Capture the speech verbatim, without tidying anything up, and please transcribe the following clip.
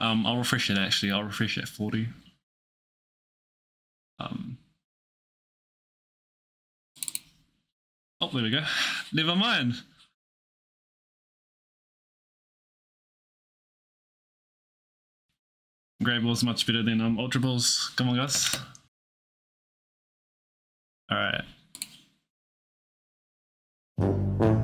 Um, I'll refresh it actually. I'll refresh it at forty. Um. Oh, there we go. Never mind. Grey Ball's much better than um, Ultra Balls. Come on, guys. All right.